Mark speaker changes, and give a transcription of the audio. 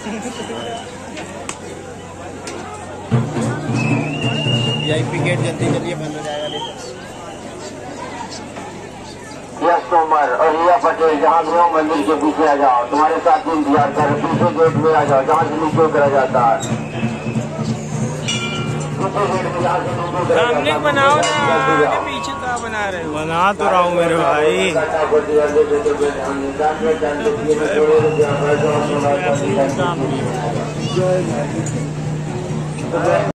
Speaker 1: VIP gate जल्दी जल्दी बंद हो जाएगा।
Speaker 2: यश तोमर और रिया पटेल, जहाँ भी हो मंदिर के पीछे आ जाओ, तुम्हारे साथ इंतजार कर, पीछे गेट में आ जाओ जहाँ से नीचे करा जाता है।
Speaker 3: सामने बनाओ ना, आगे पीछे क्या बना रहे हो?
Speaker 1: बना तो रहा हूँ मेरे भाई।